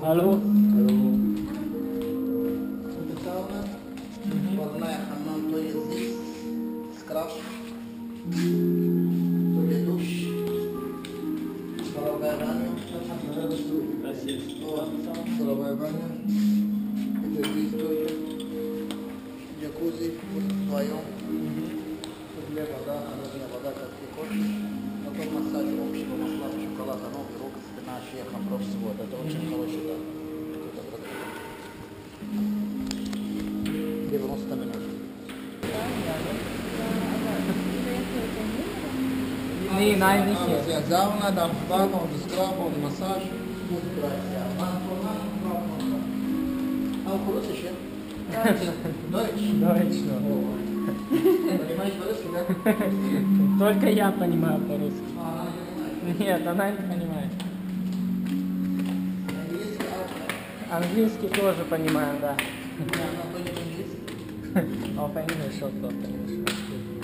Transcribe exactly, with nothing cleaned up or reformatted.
Алло. Специально парная хамам, то есть здесь скраб, то есть душ, головая баня, головая баня, это здесь тоже джакузи, вдвоем, тут для вода, холодная вода, как ты хочешь, потом массаж общего масла, шоколада, новый рог, спина, шея, хамров, свод, это очень хороший, да. девяносто минут. Nee, nein, nicht hier. Ja, Sauna, Dampfbad und Scrub und Massage. Auch Russisch, ja? Deutsch. Deutsch, no. Понимаешь по-русски, да? Только я понимаю по-русски. А, она не понимает. Нет, она не понимает. Английский, а? Английский тоже понимаю, да. Да, она тоже по-английски. Auf Englisch, auf Englisch.